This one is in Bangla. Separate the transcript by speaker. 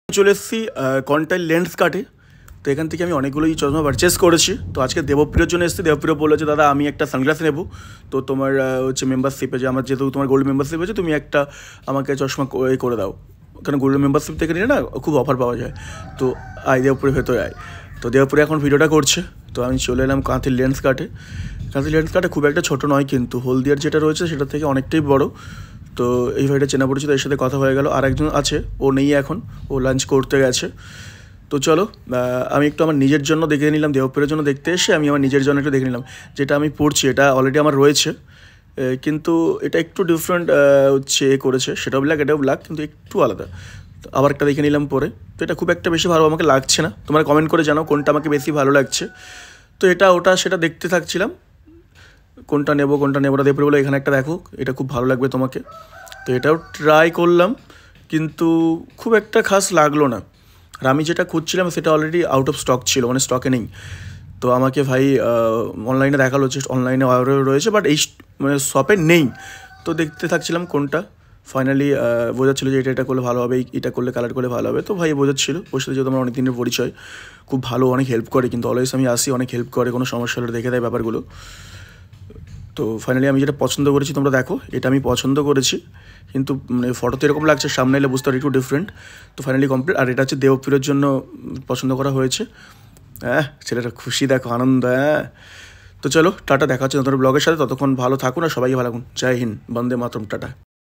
Speaker 1: চলে এসেছি কন্টাক্ট লেন্স কাটে। তো এখান থেকে আমি অনেকগুলোই চশমা পারচেস করেছি। তো আজকে দেবপ্রিয়র জন্য এসেছি। দেবপ্রিয় বললো যে দাদা আমি একটা সানগ্লাস নেবো, তো তোমার হচ্ছে মেম্বারশিপে, যে আমার যেহেতু তোমার গোল্ড মেম্বারশিপ আছে, তুমি একটা আমাকে চশমা করে দাও, কারণ গোল্ড মেম্বারশিপ থেকে নিলে না খুব অফার পাওয়া যায়। তো দেবপ্রিয় ভেতরে আয়। তো দেবপ্রিয় এখন ভিডিওটা করছে। তো আমি চলে এলাম কাঁথির লেন্স কাটে। কাঁথির লেন্স কাটে খুব একটা ছোটো নয়, কিন্তু হলদিয়ার যেটা রয়েছে সেটা থেকে অনেকটাই বড়। তো এই ভাইটা চেনা পরিচিত, এর সাথে কথা হয়ে গেল। আর একজন আছে, ও নেই এখন, ও লাঞ্চ করতে গেছে। তো চলো আমি একটু আমার নিজের জন্য দেখে নিলাম, দেবপ্রিয়র জন্য দেখতে এসে আমি আমার নিজের জন্য একটু দেখে নিলাম। যেটা আমি পড়ছি এটা অলরেডি আমার রয়েছে, কিন্তু এটা একটু ডিফারেন্ট হচ্ছে করেছে। সেটাও ব্ল্যাক, এটাও ব্ল্যাক, কিন্তু একটু আলাদা। তো আবার একটা দেখে নিলাম পরে। তো এটা খুব একটা বেশি ভালো আমাকে লাগছে না। তোমরা কমেন্ট করে জানাও কোনটা আমাকে বেশি ভালো লাগছে। তো এটা ওটা সেটা দেখতে থাকছিলাম, কোনটা নেবো না। দেবপ্রিয় বলে এখানে একটা দেখো, এটা খুব ভালো লাগবে তোমাকে। তো এটাও ট্রাই করলাম, কিন্তু খুব একটা খাস লাগলো না। আর আমি যেটা খুঁজছিলাম সেটা অলরেডি আউট অফ স্টক ছিল, মানে স্টকে নেই। তো আমাকে ভাই অনলাইনে দেখালো যে অনলাইনে রয়েছে, বাট এই মানে শপে নেই। তো দেখতে থাকছিলাম কোনটা। ফাইনালি বোঝাচ্ছিলো যে এটা করলে ভালো হবে, এটা করলে কালার করলে ভালো হবে। তো ভাই বোঝাচ্ছিলো, ওর সাথে যেহেতু আমার অনেক দিনের পরিচয়, খুব ভালো, অনেক হেল্প করে। কিন্তু অলওয়েজ আমি আসি, অনেক হেল্প করে, কোনো সমস্যা হলে দেখে দেয় ব্যাপারগুলো। তো ফাইনালি আমি যেটা পছন্দ করেছি তোমরা দেখো, এটা আমি পছন্দ করেছি, কিন্তু মানে ফটোতে এরকম লাগছে, সামনে এলে বুঝতে পারি একটু ডিফারেন্ট। তো ফাইনালি কমপ্লিট। আর এটা হচ্ছে দেবপ্রিয়র জন্য পছন্দ করা হয়েছে। হ্যাঁ, ছেলেটা খুশি, দেখো আনন্দ। হ্যাঁ, তো চলো টাটা, দেখা হচ্ছে নতুন ব্লগের সাথে। ততক্ষণ ভালো থাকুন আর সবাইকে ভালো থাকুন। জয় হিন্দ, বন্দে মাতরম, টাটা।